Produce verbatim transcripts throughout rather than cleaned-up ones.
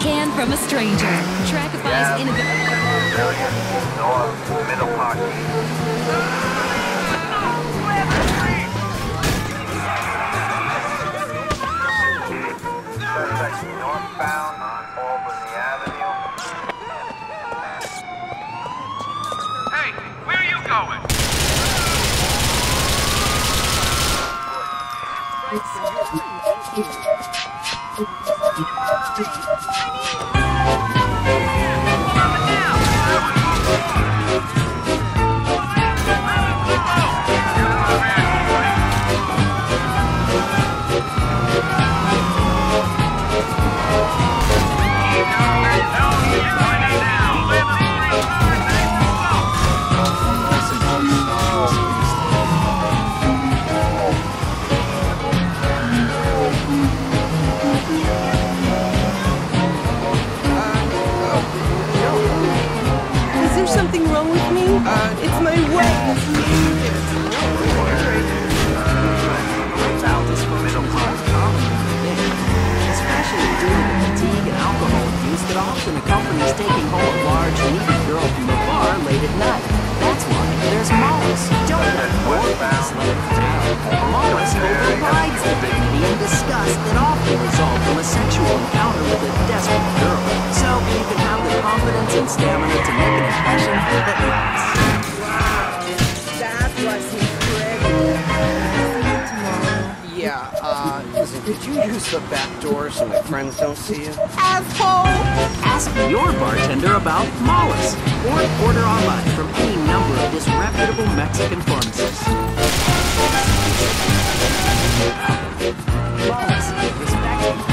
can from a stranger. Trackify's innovative. North, middle park. Suspect northbound on Albany Avenue. Hey, where are you going? Something wrong with me? Uh, it's my weight. Especially due to the fatigue and alcohol abuse that often accompanies taking home a large, needy girl from the bar late at night. That's why there's Mollis. Don't let boredom slay you down. Mollis overrides the dignity and disgust that often result from a sexual encounter with a desperate girl. So you can have the confidence and stamina to make an impression that lasts. Wow, that was incredible. See you tomorrow. Yeah, uh, listen, could you use the back door so my friends don't see you? Asshole! Ask your bartender about Mollis, or order online from any number of disreputable Mexican pharmacists. Mollis, respect.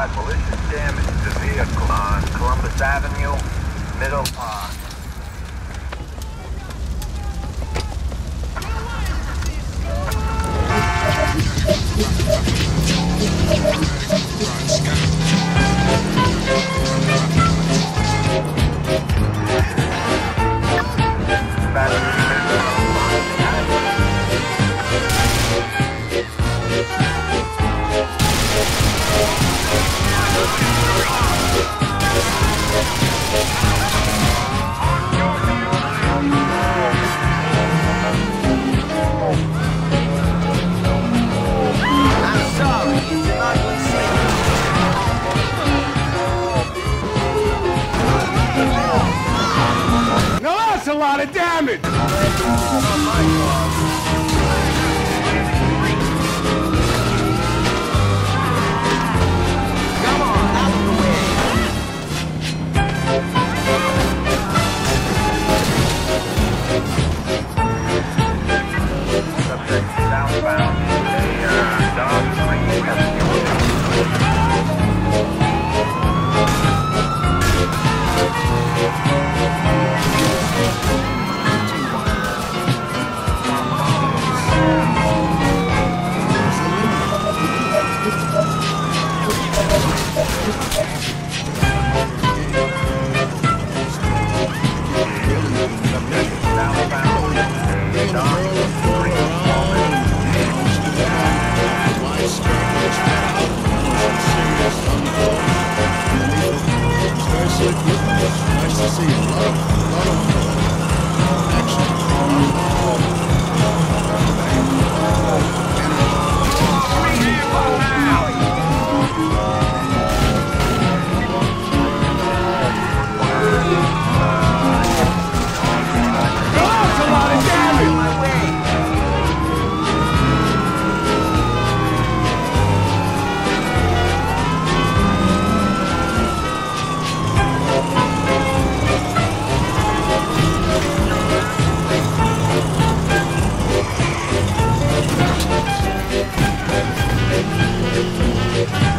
got malicious damage to vehicle on Columbus Avenue, Middle Park. A lot of damage! Come on, out of the way. Subject southbound, a uh, Dog Street Avenue. Nice to see you. A lot of, lot of action. That's a lot of damage! Thank you.